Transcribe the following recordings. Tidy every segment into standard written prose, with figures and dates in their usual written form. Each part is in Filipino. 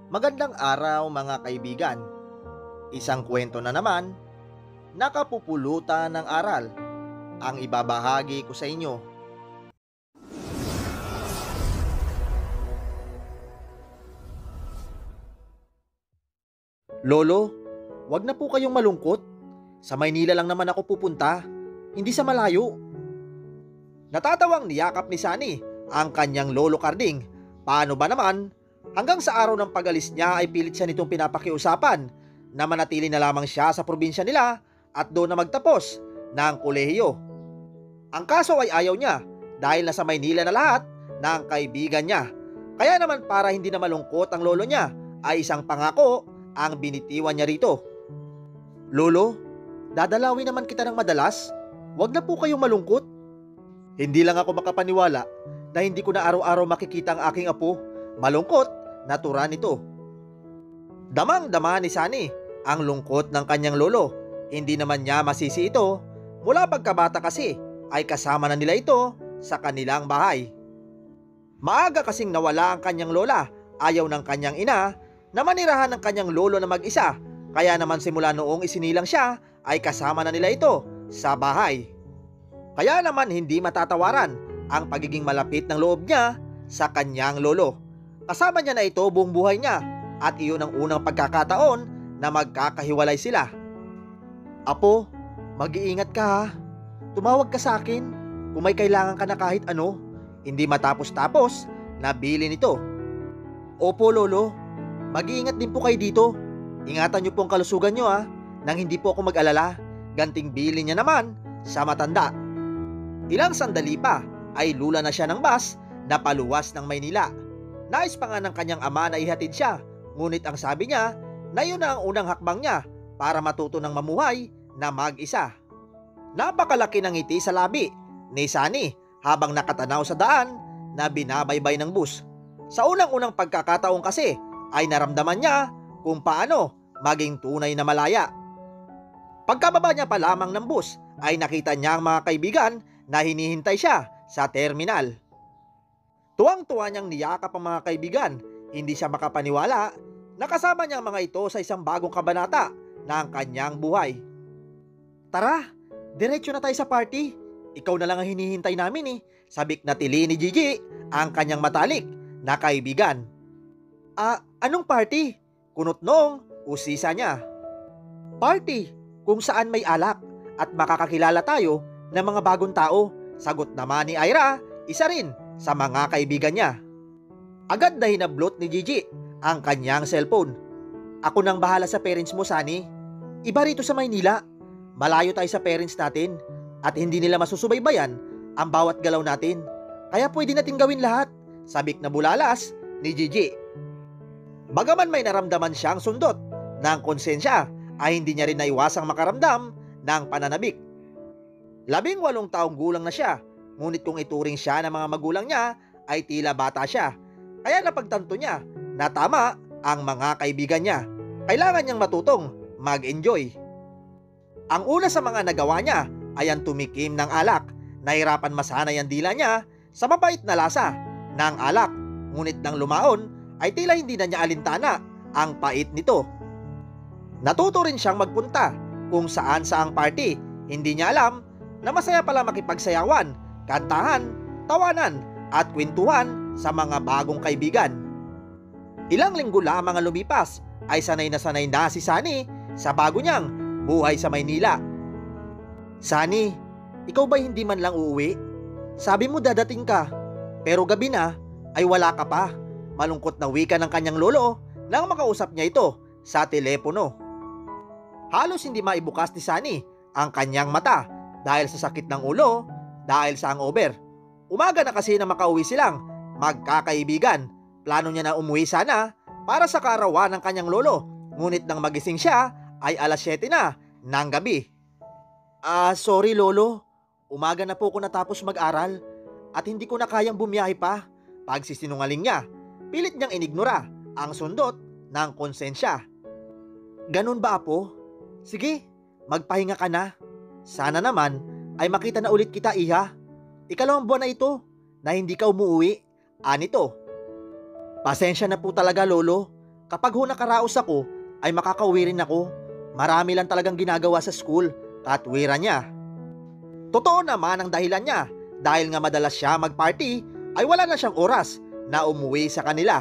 Magandang araw mga kaibigan. Isang kwento na naman, nakapupulutan ng aral ang ibabahagi ko sa inyo. Lolo, wag na po kayong malungkot. Sa Maynila lang naman ako pupunta, hindi sa malayo. Natatawang niyakap ni Sunny ang kanyang lolo Karding. Paano ba naman? Hanggang sa araw ng pag-alis niya ay pilit siya nitong pinapakiusapan na manatili na lamang siya sa probinsya nila at doon na magtapos ng kolehiyo. Ang kaso ay ayaw niya dahil nasa Maynila na lahat ng kaibigan niya. Kaya naman para hindi na malungkot ang lolo niya ay isang pangako ang binitiwan niya rito. Lolo, dadalawin naman kita ng madalas. Wag na po kayong malungkot. Hindi lang ako makapaniwala na hindi ko na araw-araw makikita ang aking apo. Malungkot, natural nito. Damang-dama ni Sunny ang lungkot ng kanyang lolo. Hindi naman niya masisi ito. Mula pagkabata kasi ay kasama na nila ito sa kanilang bahay. Maaga kasing nawala ang kanyang lola. Ayaw ng kanyang ina na manirahan ng kanyang lolo na mag-isa. Kaya naman simula noong isinilang siya ay kasama na nila ito sa bahay. Kaya naman hindi matatawaran ang pagiging malapit ng loob niya sa kanyang lolo. Kasama niya na ito buong buhay niya at iyon ang unang pagkakataon na magkakahiwalay sila. Apo, mag-iingat ka ha. Tumawag ka sa akin kung may kailangan ka na kahit ano. Hindi matapos-tapos na bilin ito. Opo lolo, mag-iingat din po kayo dito. Ingatan niyo po ang kalusugan niyo ha, nang hindi po ako mag-alala. Ganting bilin niya naman sa matanda. Ilang sandali pa ay lula na siya ng bus na paluwas ng Maynila. Nais pa nga ng kanyang ama na ihatid siya, ngunit ang sabi niya na yun na ang unang hakbang niya para matuto ng mamuhay na mag-isa. Napakalaki ng ngiti sa labi ni Sunny habang nakatanaw sa daan na binabaybay ng bus. Sa unang-unang pagkakataon kasi ay naramdaman niya kung paano maging tunay na malaya. Pagkababa niya pa lamang ng bus ay nakita niya ang mga kaibigan na hinihintay siya sa terminal. Tuwang-tuwa niyang niyakap ang mga kaibigan. Hindi siya makapaniwala na kasama niya ang mga ito sa isang bagong kabanata ng kanyang buhay. Tara, diretso na tayo sa party. Ikaw na lang ang hinihintay namin sabik na tili ni Gigi ang kanyang matalik na kaibigan. Anong party? Kunot nung usisa niya. Party kung saan may alak at makakakilala tayo ng mga bagong tao. Sagot naman ni Ira, isa rin sa mga kaibigan niya. Agad na hinablot ni Gigi ang kanyang cellphone. Ako nang bahala sa parents mo, Sunny. Iba rito sa Maynila. Malayo tayo sa parents natin at hindi nila masusubaybayan ang bawat galaw natin. Kaya pwede natin gawin lahat, sabik na bulalas ni Gigi. Bagaman may naramdaman siyang sundot ng konsensya, ay hindi niya rin naiwasang makaramdam ng pananabik. 18 taong gulang na siya, ngunit kung ituring siya ng mga magulang niya ay tila bata siya. Kaya napagtanto niya na tama ang mga kaibigan niya. Kailangan niyang matutong mag-enjoy. Ang una sa mga nagawa niya ay ang tumikim ng alak. Nahirapan masanay ang dila niya sa mabait na lasa ng alak. Ngunit nang lumaon ay tila hindi na niya alintana ang pait nito. Natuto rin siyang magpunta kung saan saang party. Hindi niya alam na masaya pala makipagsayawan, kantahan, tawanan at kwentuhan sa mga bagong kaibigan. Ilang linggo lamang ang lumipas ay sanay na si Sunny sa bago niyang buhay sa Maynila. Sunny, ikaw ba hindi man lang uuwi? Sabi mo dadating ka, pero gabi na ay wala ka pa. Malungkot na wika ng kanyang lolo nang makausap niya ito sa telepono. Halos hindi maibukas ni Sunny ang kanyang mata dahil sa sakit ng ulo, dahil sa hangover. Umaga na kasi na makauwi silang magkakaibigan. Plano niya na umuwi sana para sa kaarawan ng kanyang lolo. Ngunit nang magising siya ay alas 7 na ng gabi. Sorry lolo. Umaga na po ako natapos mag-aral at hindi ko na kayang bumiyahe pa. Pagsisinungaling niya, pilit niyang inignora ang sundot ng konsensya. Ganun ba apo? Sige, magpahinga ka na. Sana naman ay makita na ulit kita iha. Ikalawang buwan na ito na hindi ka umuwi. Anito. Pasensya na po talaga lolo. Kapag ho nakaraos ako, ay makakauwi rin ako. Marami lang talagang ginagawa sa school, katwiran niya. Totoo naman ang dahilan niya, dahil nga madalas siya mag-party, ay wala na siyang oras na umuwi sa kanila.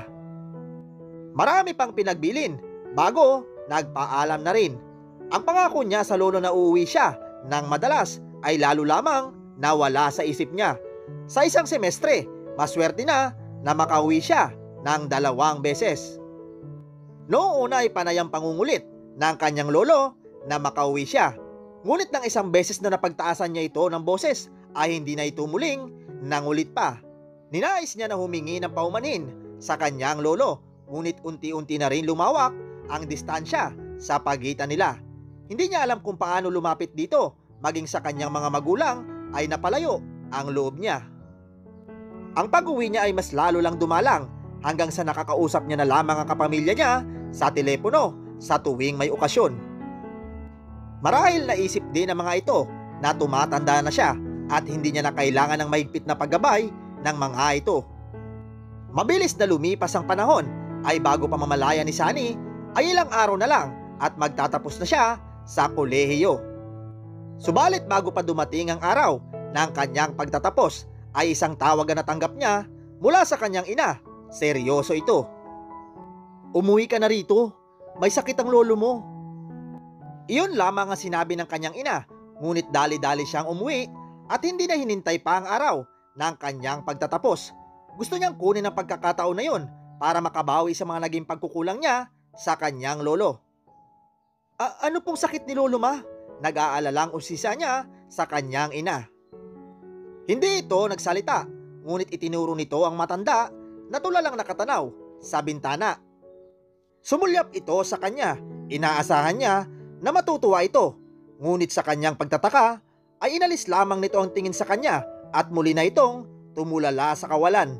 Marami pang pinagbilin, bago nagpaalam na rin. Ang pangako niya sa lolo na uuwi siya nang madalas ay lalo lamang nawala sa isip niya. Sa isang semestre, maswerte na makauwi siya ng 2 beses. Noong una ay panayang pangungulit ng kanyang lolo na makauwi siya. Ngunit ng isang beses na napagtaasan niya ito ng boses ay hindi na ito muling nangulit pa. Ninais niya na humingi ng paumanhin sa kanyang lolo, ngunit unti-unti na rin lumawak ang distansya sa pagitan nila. Hindi niya alam kung paano lumapit dito, maging sa kanyang mga magulang ay napalayo ang loob niya. Ang pag-uwi niya ay mas lalo lang dumalang hanggang sa nakakausap niya na lamang ang kapamilya niya sa telepono sa tuwing may okasyon. Marahil naisip din ng mga ito na tumatanda na siya at hindi niya na kailangan ng mahigpit na paggabay ng mga ito. Mabilis na lumipas ang panahon ay bago pa mamalaya ni Sunny ay ilang araw na lang at magtatapos na siya sa kolehiyo. Subalit bago pa dumating ang araw ng kanyang pagtatapos ay isang tawag na natanggap niya mula sa kanyang ina. Seryoso ito. "Umuwi ka na rito, may sakit ang lolo mo." Iyon lamang ang sinabi ng kanyang ina, ngunit dali-dali siyang umuwi at hindi na hinintay pa ang araw ng kanyang pagtatapos. Gusto niyang kunin ang pagkakataon na yun para makabawi sa mga naging pagkukulang niya sa kanyang lolo. Ano pong sakit ni lolo, ma?" Nag-aalalang usisa niya sa kanyang ina. Hindi ito nagsalita, ngunit itinuro nito ang matanda na tulalang nakatanaw sa bintana. Sumulyap ito sa kanya. Inaasahan niya na matutuwa ito, ngunit sa kanyang pagtataka ay inalis lamang nito ang tingin sa kanya at muli na itong tumulala sa kawalan.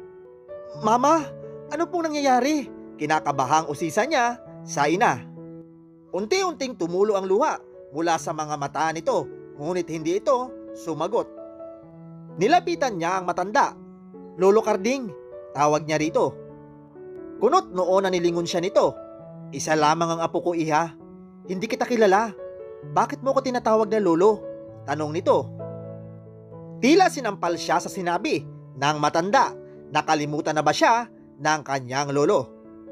"Mama, ano pong nangyayari?" Kinakabahang usisa niya sa ina. Unti-unting tumulo ang luha mula sa mga mata nito, ngunit hindi ito sumagot. Nilapitan niya ang matanda. "Lolo Carding," tawag niya rito. Kunot noon na nilingon siya nito. "Isa lamang ang apo ko, iha. Hindi kita kilala. Bakit mo ko tinatawag na lolo?" tanong nito. Tila sinampal siya sa sinabi ng matanda. Nakalimutan na ba siya ng kanyang lolo?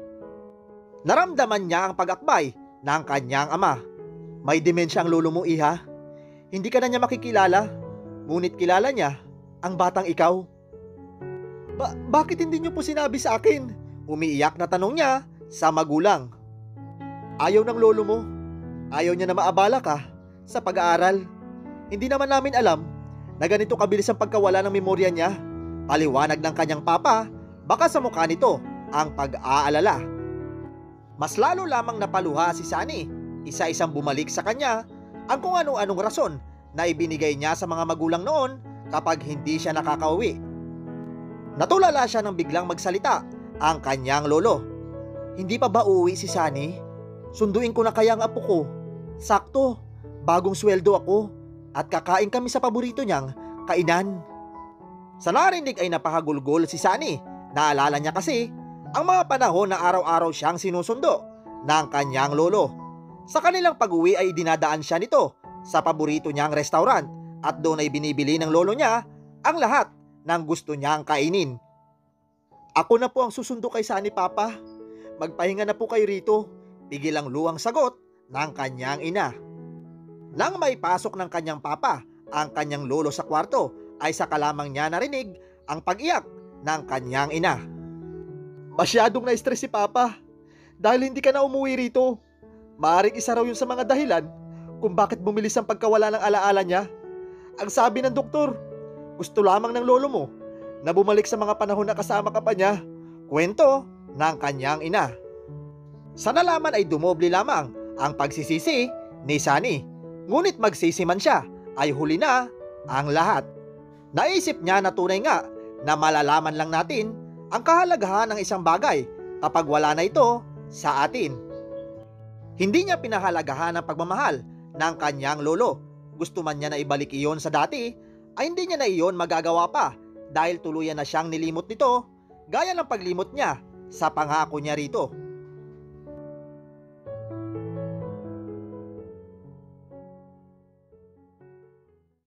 Naramdaman niya ang pag-akbay ng kanyang ama. "May demensya ang lolo mo, iha. Hindi ka na niya makikilala, ngunit kilala niya ang batang ikaw." Bakit hindi niyo po sinabi sa akin?" Umiiyak na tanong niya sa magulang. "Ayaw ng lolo mo. Ayaw niya na maabala ka sa pag-aaral. Hindi naman namin alam na ganito kabilis ang pagkawala ng memorya niya." Paliwanag ng kanyang papa, baka sa mukha nito ang pag-aalala. Mas lalo lamang napaluha si Sunny. Isa-isang bumalik sa kanya ang kung ano-anong rason na ibinigay niya sa mga magulang noon kapag hindi siya nakakauwi. Natulala siya nang biglang magsalita ang kanyang lolo. "Hindi pa ba uuwi si Sunny? Sunduin ko na kaya ang apo ko. Sakto, bagong sweldo ako at kakain kami sa paborito niyang kainan." Sa narinig ay napahagulgol si Sunny. Naalala niya kasi ang mga panahon na araw-araw siyang sinusundo ng kanyang lolo. Sa kanilang pag-uwi ay dinadaan siya nito sa paborito niyang restaurant at doon ay binibili ng lolo niya ang lahat ng gusto niyang kainin. "Ako na po ang susundo kay Sunny, papa. Magpahinga na po kayo rito." Tigil ang luwang sagot ng kanyang ina. Nang may pasok ng kanyang papa ang kanyang lolo sa kwarto ay saka lamang niya narinig ang pag-iyak ng kanyang ina. "Masyadong na-stress si papa dahil hindi ka na umuwi rito. Maaaring isa raw yun sa mga dahilan kung bakit bumilis ang pagkawala ng alaala niya. Ang sabi ng doktor, gusto lamang ng lolo mo na bumalik sa mga panahon na kasama ka pa niya." Kwento ng kanyang ina. Sa nalaman ay dumoble lamang ang pagsisisi ni Sunny. Ngunit magsisi man siya ay huli na ang lahat. Naisip niya na tunay nga na malalaman lang natin ang kahalagahan ng isang bagay kapag wala na ito sa atin. Hindi niya pinahalagahan ang pagmamahal ng kanyang lolo. Gusto man niya na ibalik iyon sa dati, ay hindi niya na iyon magagawa pa dahil tuluyan na siyang nilimot nito, gaya ng paglimot niya sa pangako niya rito.